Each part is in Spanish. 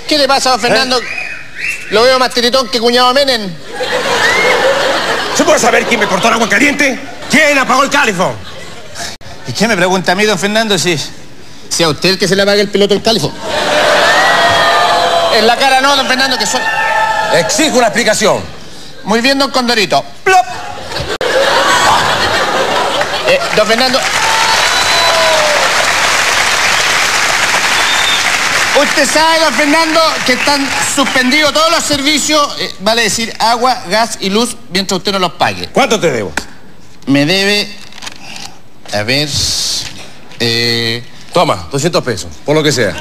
¿Qué le pasa, don Fernando? Lo veo más tiritón que cuñado Menem. ¿Se puede saber quién me cortó el agua caliente? ¿Quién apagó el califón? ¿Y qué me pregunta a mí, don Fernando, si a usted el que se le apague el piloto del califón? En la cara no, don Fernando, que soy... Exijo una explicación. Muy bien, don Condorito. ¡Plop! Don Fernando... Usted sabe, don Fernando, que están suspendidos todos los servicios, vale decir agua, gas y luz, mientras usted no los pague. ¿Cuánto te debo? Me debe... A ver... Toma, 200 pesos, por lo que sea.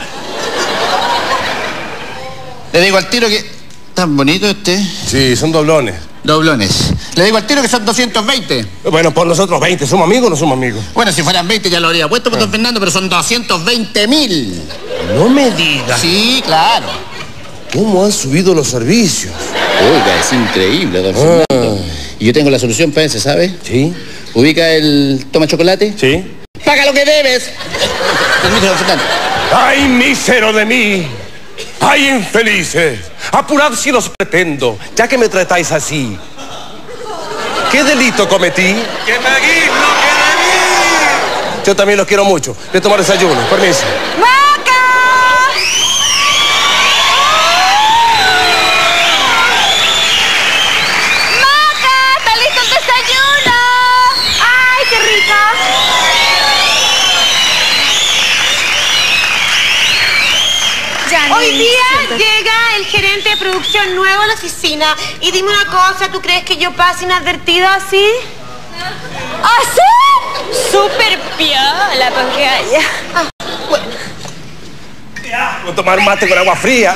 Le digo al tiro que... ¿Tan bonito este? Sí, son doblones. Doblones. Le digo al tiro que son 220. Bueno, por nosotros 20. ¿Somos amigos o no somos amigos? Bueno, si fueran 20 ya lo habría puesto por don Fernando, pero son 220.000. No me digas. Sí, claro. ¿Cómo han subido los servicios? Oiga, es increíble, don Fernando. Y yo tengo la solución para eso, ¿sabe? Sí. ¿Ubica el toma chocolate? Sí. ¡Paga lo que debes! Permítame, don Fernando. ¡Ay, mísero de mí! ¡Ay, infelices! Apurad si los pretendo, ya que me tratáis así. ¿Qué delito cometí? ¡Que me guís lo que debí! Yo también los quiero mucho. Voy a tomar desayuno. Permiso. ¡Maca! ¡Maca! ¡Está listo el desayuno! ¡Ay, qué rico! Hoy día llega el gerente de producción nuevo a la oficina. Y dime una cosa, ¿tú crees que yo pase inadvertido así? ¿Así? Súper piola, porque haya. Bueno. Voy a tomar mate con agua fría.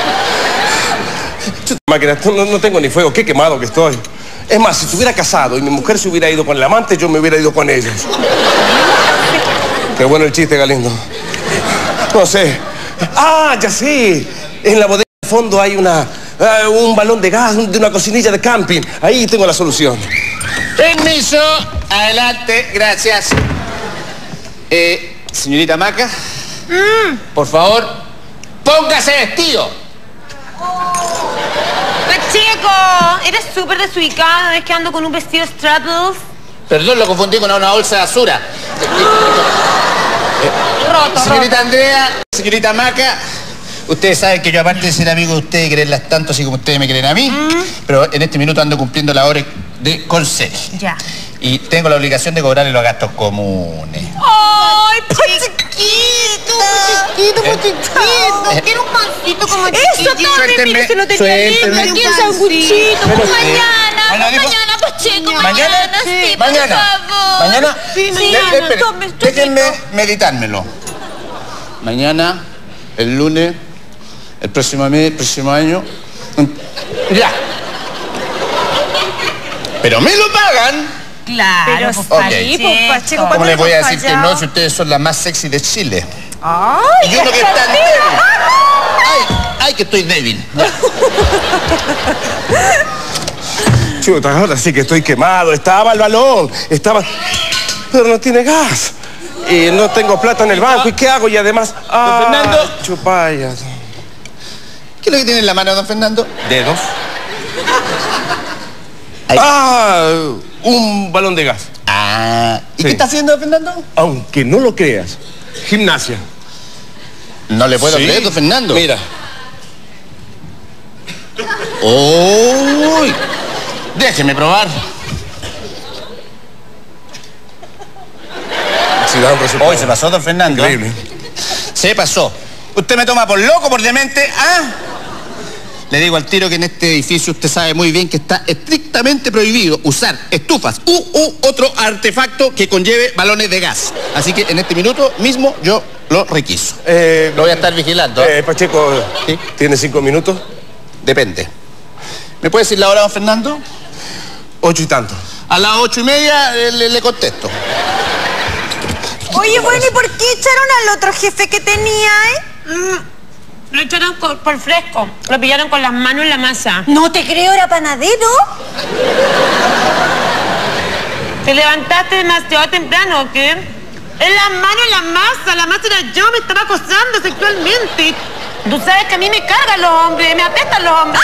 Chuta máquina, no tengo ni fuego. Qué quemado que estoy. Es más, si estuviera casado y mi mujer se hubiera ido con el amante, yo me hubiera ido con ellos. Qué bueno el chiste, Galindo. No sé. ¡Ah, ya sé! En la bodega de fondo hay un balón de gas de una cocinilla de camping. Ahí tengo la solución. Permiso. Adelante, gracias. Señorita Maca, por favor, póngase vestido. Pacheco, eres súper desubicado. ¿Es que ando con un vestido strapples? Perdón, lo confundí con una bolsa de basura. Señorita Andrea, señorita Maca, ustedes saben que yo, aparte de ser amigo de ustedes y quererlas tanto así como ustedes me quieren a mí, pero en este minuto ando cumpliendo la hora de conserje. Ya. Y tengo la obligación de cobrarle los gastos comunes. ¡Ay, Pachequito! Pachequito. Quiero un pancito como Eso, tome, mire, se lo tenía lindo. Aquí el sanguchito. Mañana, Pacheco, ¿Mañana? sí, Mañana. por favor. ¿Mañana? Sí, mañana. Espere, Tome, déjenme meditármelo. Mañana, el lunes, el próximo mes, el próximo año. Ya. Pero me lo pagan. Claro, Pero pues, sí, pues, Pacheco, ¿Cómo ¿cuándo les voy a decir fallado? que no si ustedes son las más sexy de Chile? ¡Ay, Y uno que está débil. ¡Ay, que estoy débil! Chuta, ahora sí que estoy quemado. Estaba el balón. Pero no tiene gas. Y no tengo plata en el banco. ¿Y qué hago? Y además... Don Fernando. Chupayas. ¿Qué es lo que tiene en la mano, don Fernando? Dedos. Ahí. Un balón de gas. ¿Y Sí. qué está haciendo, don Fernando? Aunque no lo creas. Gimnasia. No le puedo Sí. creer, don Fernando. Mira. ¡Uy! Déjeme probar. Sí, da un resultado. Hoy se pasó, don Fernando. Increíble. Se pasó. ¿Usted me toma por loco, por demente? ¿Ah? Le digo al tiro que en este edificio usted sabe muy bien que está estrictamente prohibido usar estufas u otro artefacto que conlleve balones de gas. Así que en este minuto mismo yo lo requiso. Lo voy a estar vigilando. Pacheco, ¿Sí? ¿tiene 5 minutos? Depende. ¿Me puede decir la hora, don Fernando? 8 y tanto. A las 8:30 le contesto. Oye, bueno, ¿y por qué echaron al otro jefe que tenía, Lo echaron por fresco. Lo pillaron con las manos en la masa. No te creo, era panadero. ¿Te levantaste demasiado temprano o qué? En las manos en la masa era yo, me estaba acosando sexualmente. Tú sabes que a mí me cargan los hombres, me apestan los hombres.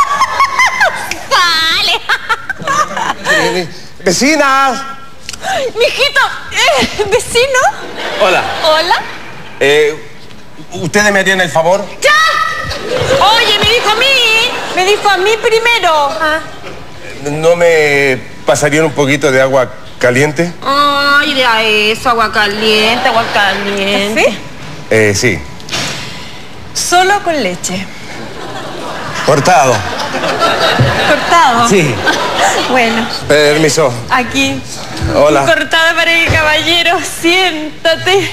Vale. ¡Vecinas! Mijito, ¿vecino? Hola. Hola. ¿Ustedes me harían el favor? ¡Ya! Oye, me dijo a mí. Me dijo a mí primero. ¿No me pasarían un poquito de agua caliente? Ay, de eso, agua caliente, agua caliente. ¿Sí? Sí. Solo con leche. Cortado. ¿Cortado? Sí. Bueno, Permiso. aquí. Hola. Cortada para el caballero. Siéntate.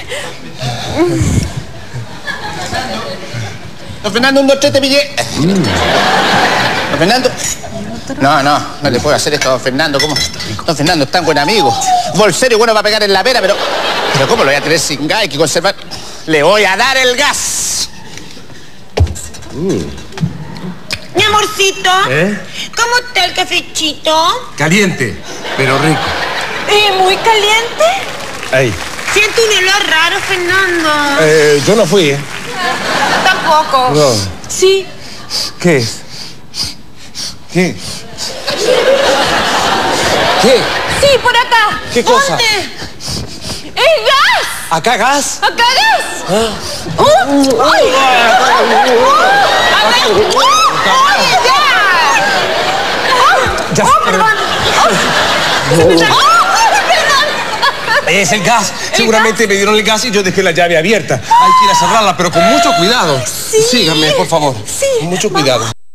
Don Fernando, 1, 2, 3, te pillé. Don Fernando. No le puedo hacer esto a don Fernando. ¿Cómo? Don Fernando es tan buen amigo. Bolsero y bueno para pegar en la pera, pero ¿cómo lo voy a tener sin gas? Hay que conservar. Le voy a dar el gas. Mi amorcito, ¿Eh? ¿cómo está el cafecito? Caliente, pero rico. ¿Muy caliente? Ahí. Siento un olor raro, Fernando. Yo no fui, ¿eh? Tampoco. No. Sí. ¿Qué es? ¿Qué? ¿Qué? Sí, por acá. ¿Qué cosa? ¿Dónde? ¡Es gas! ¿Acá gas? ¡Acá gas! Ah. ¡Ay! Ya. Es el gas. Seguramente me dieron el gas y yo dejé la llave abierta. Hay que ir a cerrarla, pero con mucho cuidado. Sí. Síganme, por favor. Sí. Con mucho cuidado.